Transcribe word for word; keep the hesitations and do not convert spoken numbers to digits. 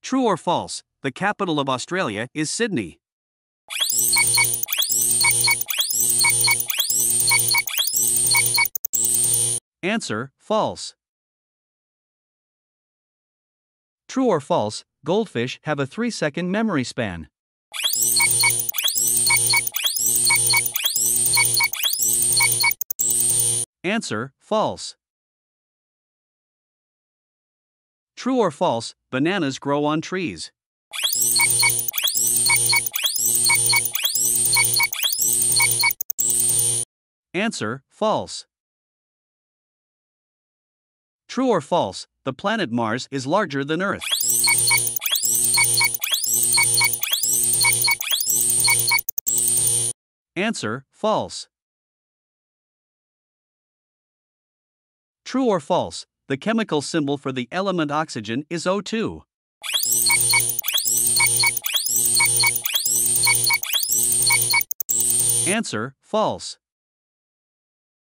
True or false, the capital of Australia is Sydney? Answer, false. True or false, goldfish have a three second memory span? Answer, false. True or false, bananas grow on trees? Answer, false. True or false, the planet Mars is larger than Earth? Answer, false. True or false, the chemical symbol for the element oxygen is O two? Answer, false.